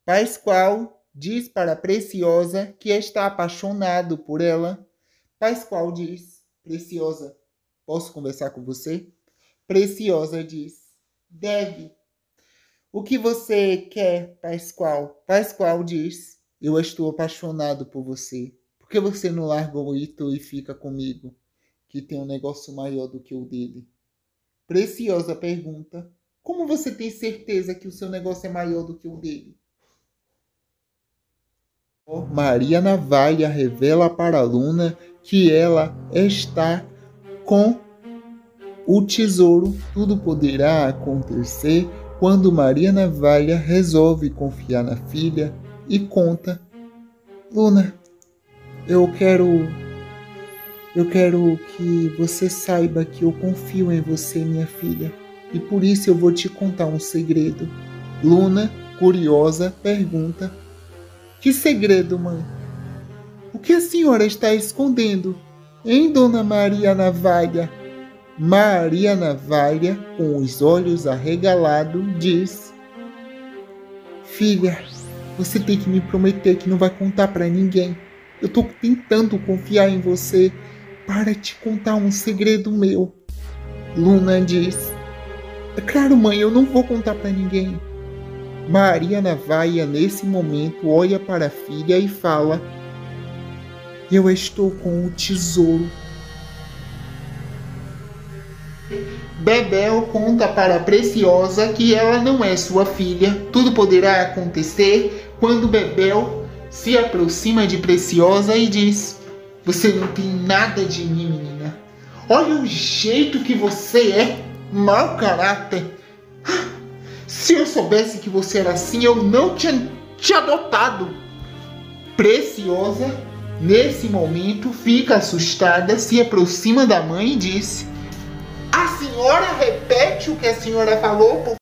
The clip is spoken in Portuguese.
Pascoal diz para Preciosa que está apaixonado por ela. Pascoal diz: Preciosa, posso conversar com você? Preciosa diz: deve. O que você quer, Pascoal? Pascoal diz: eu estou apaixonado por você. Por que você não larga o Ito e fica comigo, que tem um negócio maior do que o dele? Preciosa pergunta: como você tem certeza que o seu negócio é maior do que o dele? Maria Navalha revela para Luna que ela está com o tesouro. Tudo poderá acontecer quando Maria Navalha resolve confiar na filha e conta: Luna, eu quero que você saiba que eu confio em você, minha filha, e por isso eu vou te contar um segredo. Luna, curiosa, pergunta: que segredo, mãe? O que a senhora está escondendo, hein, Dona Maria Navalha? Maria Navalha, com os olhos arregalados, diz: filha, você tem que me prometer que não vai contar para ninguém. Eu tô tentando confiar em você para te contar um segredo meu. Luna diz: é claro, mãe, eu não vou contar para ninguém. Maria Navalha, nesse momento, olha para a filha e fala: eu estou com o tesouro. Bebel conta para Preciosa que ela não é sua filha. Tudo poderá acontecer quando Bebel se aproxima de Preciosa e diz: você não tem nada de mim, menina. Olha o jeito que você é, mau caráter. Se eu soubesse que você era assim, eu não tinha te adotado. Preciosa, nesse momento, fica assustada, se aproxima da mãe e diz: a senhora repete o que a senhora falou, por